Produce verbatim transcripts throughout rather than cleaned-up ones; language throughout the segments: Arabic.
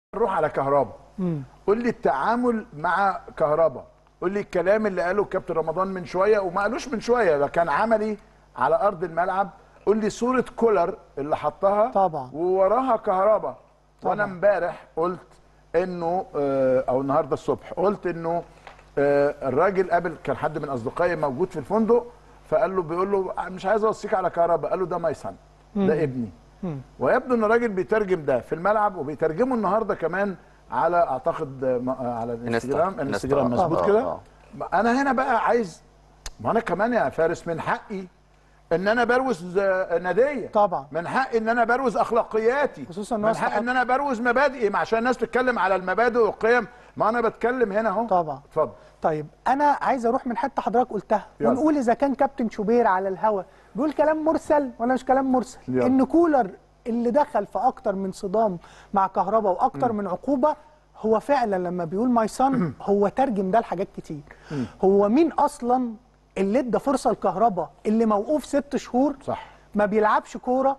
نروح على كهربا. قول لي التعامل مع كهربا، قول لي الكلام اللي قاله الكابتن رمضان من شويه وما قالوش من شويه، ده كان عملي على ارض الملعب. قول لي صوره كولر اللي حطها طبعا ووراها كهربا. وانا امبارح قلت انه او النهارده الصبح قلت انه الراجل قابل، كان حد من اصدقائي موجود في الفندق فقال له، بيقول له مش عايز اوصيك على كهربا، قال له ده ماي سان، ده ابني. مم. ويبدو ان الراجل بيترجم ده في الملعب وبيترجمه النهارده كمان على اعتقد على الانستجرام. الانستجرام مظبوط كده. انا هنا بقى عايز، ما انا كمان يا فارس من حقي ان انا بروز ناديه، طبعا من حقي ان انا بروز اخلاقياتي، خصوصا من حقي ان انا بروز مبادئي، عشان الناس تتكلم على المبادئ والقيم. ما انا بتكلم هنا اهو. طبعا اتفضل. طيب انا عايز اروح من حته حضرتك قلتها يلا. ونقول اذا كان كابتن شوبير على الهوا بيقول كلام مرسل ولا مش كلام مرسل. يلا. ان كولر اللي دخل في اكتر من صدام مع كهربا واكتر م. من عقوبه، هو فعلا لما بيقول ماي سان هو ترجم ده لحاجات كتير. م. هو مين اصلا اللي ادى فرصه لكهربا اللي موقوف ست شهور صح، ما بيلعبش كوره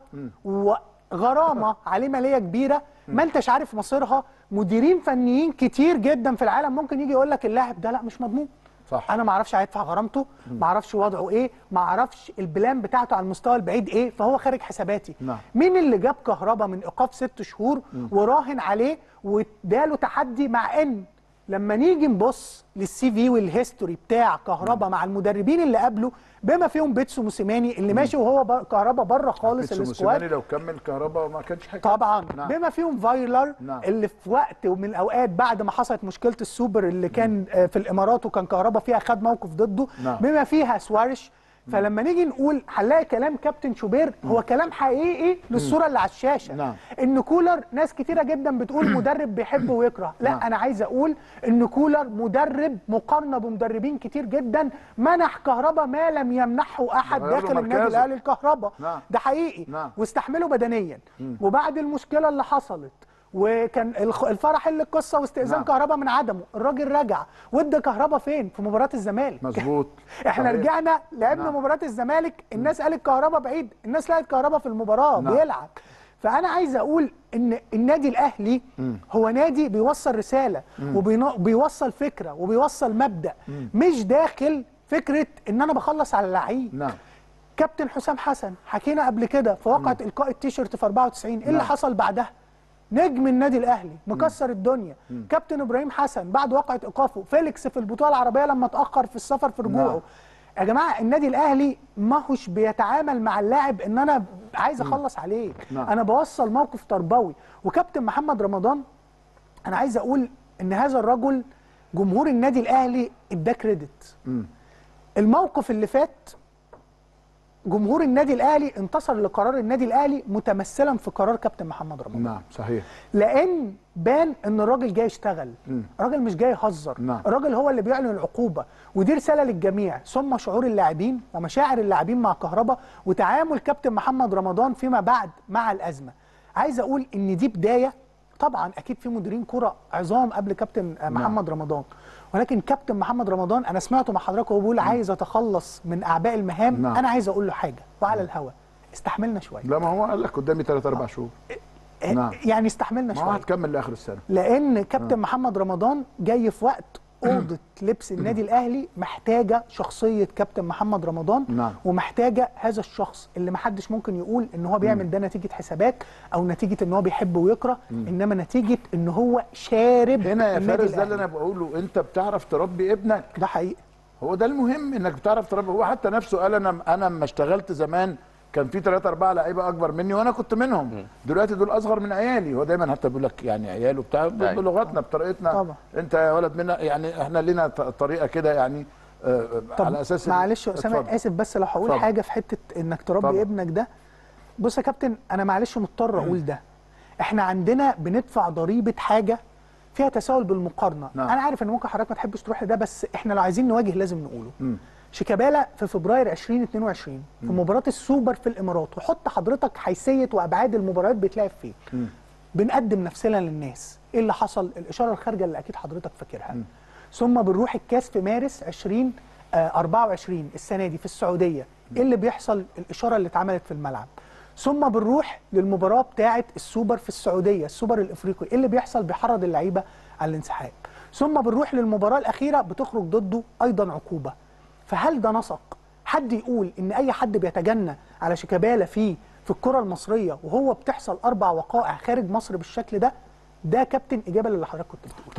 وغرامه عليه ماليه كبيره، ما انتش عارف مصيرها. مديرين فنيين كتير جدا في العالم ممكن يجي يقول لك اللاعب ده لا مش مضمون، صح، انا ما اعرفش هيدفع غرامته، ما اعرفش وضعه ايه، ما اعرفش البلان بتاعته على المستوى البعيد ايه، فهو خارج حساباتي. نعم. مين اللي جاب كهربا من ايقاف ست شهور م. وراهن عليه واداله تحدي؟ مع ان لما نيجي نبص للسي في والهيستوري بتاع كهربا مع المدربين اللي قبله بما فيهم بيتسو موسيماني اللي ماشي وهو بر... كهربا بره خالص السكواد. بيتسو موسيماني لو كمل كهربا ما كانش حاجه طبعا. نعم. بما فيهم فايلر. نعم. اللي في وقت من الاوقات بعد ما حصلت مشكله السوبر اللي كان في الامارات وكان كهربا فيها خد موقف ضده. نعم. بما فيها سوارش. فلما نيجي نقول هنلاقي كلام كابتن شوبير هو كلام حقيقي للصوره اللي على الشاشه. نعم. ان كولر ناس كتيره جدا بتقول مدرب بيحب ويكره، لا. نعم. انا عايز اقول ان كولر مدرب مقارنه بمدربين كتير جدا منح كهربا ما لم يمنحه احد داخل النادي الاهلي الكهربا. نعم. ده حقيقي. نعم. واستحمله بدنيا. م. وبعد المشكله اللي حصلت وكان الفرح اللي القصه واستئذان نعم. كهربا من عدمه، الراجل رجع وادى كهربا فين؟ في مباراه الزمالك. مظبوط. احنا صحيح. رجعنا لعبنا نعم. مباراه الزمالك، الناس قالت كهربا بعيد، الناس لقت كهربا في المباراه نعم. بيلعب. فانا عايز اقول ان النادي الاهلي م. هو نادي بيوصل رساله وبيوصل فكره وبيوصل مبدا، م. مش داخل فكره ان انا بخلص على اللعيب. نعم. كابتن حسام حسن حكينا قبل كده في واقعه القاء التيشيرت في أربعة وتسعين، ايه نعم. اللي حصل بعدها؟ نجم النادي الاهلي مكسر م. الدنيا. م. كابتن ابراهيم حسن بعد واقعه ايقافه، فيليكس في البطوله العربيه لما اتاخر في السفر في رجوعه. نعم. يا جماعه النادي الاهلي ما هوش بيتعامل مع اللاعب ان انا عايز اخلص عليه. نعم. انا بوصل موقف تربوي. وكابتن محمد رمضان انا عايز اقول ان هذا الرجل جمهور النادي الاهلي اداه كريدت. الموقف اللي فات جمهور النادي الاهلي انتصر لقرار النادي الاهلي متمثلا في قرار كابتن محمد رمضان. نعم صحيح. لان بان ان الراجل جاي يشتغل، الراجل مش جاي يهزر. نعم. الراجل هو اللي بيعلن العقوبه، ودي رساله للجميع، ثم شعور اللاعبين ومشاعر اللاعبين مع كهربا وتعامل كابتن محمد رمضان فيما بعد مع الازمه. عايز اقول ان دي بدايه، طبعا اكيد في مديرين كره عظام قبل كابتن محمد نعم. رمضان، ولكن كابتن محمد رمضان انا سمعته مع حضرتك وهو بيقول عايز اتخلص من اعباء المهام. نعم. انا عايز اقول له حاجه وعلى الهوا، استحملنا شويه. لا ما هو قال لك قدامي ثلاث اربع شهور. نعم. يعني استحملنا شويه. ما هتكمل لاخر السنه. لان كابتن نعم. محمد رمضان جاي في وقت اوضه لبس النادي الاهلي محتاجه شخصيه كابتن محمد رمضان. نعم. ومحتاجه هذا الشخص اللي ما حدش ممكن يقول ان هو بيعمل ده نتيجه حسابات او نتيجه ان هو بيحب ويكره، انما نتيجه ان هو شارب هنا يا فارس. ده اللي انا بقوله، انت بتعرف تربي ابنك. ده حقيقي. هو ده المهم، انك بتعرف تربي. هو حتى نفسه قال انا انا لما اشتغلت زمان كان في ثلاثة أربعة لعيبة أكبر مني وأنا كنت منهم. م. دلوقتي دول أصغر من عيالي. هو دايما حتى بيقول لك يعني عياله بتاع بلغتنا بطريقتنا. طبعا. أنت يا ولد منا، يعني إحنا لنا طريقة كده يعني آه على أساس. معلش يا أسامة آسف بس لو هقول حاجة في حتة إنك تربي طبعا. ابنك ده. بص يا كابتن أنا معلش مضطر أقول ده. إحنا عندنا بندفع ضريبة حاجة فيها تساؤل بالمقارنة. نعم. أنا عارف إن ممكن حضرتك ما تحبش تروح لده، بس إحنا لو عايزين نواجه لازم نقوله. م. شيكابالا في فبراير ألفين واثنين وعشرين في مباراه السوبر في الامارات، وحط حضرتك حيثيه وابعاد المباريات بيتلعب فين. م. بنقدم نفسنا للناس، ايه اللي حصل؟ الاشاره الخارجه اللي اكيد حضرتك فاكرها. م. ثم بنروح الكاس في مارس ألفين وأربعة وعشرين السنه دي في السعوديه، ايه اللي بيحصل؟ الاشاره اللي اتعملت في الملعب. ثم بنروح للمباراه بتاعه السوبر في السعوديه، السوبر الافريقي، ايه اللي بيحصل؟ بيحرض اللعيبه على الانسحاب. ثم بنروح للمباراه الاخيره بتخرج ضده ايضا عقوبه. فهل ده نسق؟ حد يقول ان اي حد بيتجنى على شيكابالا في في الكره المصريه وهو بتحصل اربع وقائع خارج مصر بالشكل ده؟ ده كابتن اجابه للي حضرتك كنت بتقوله.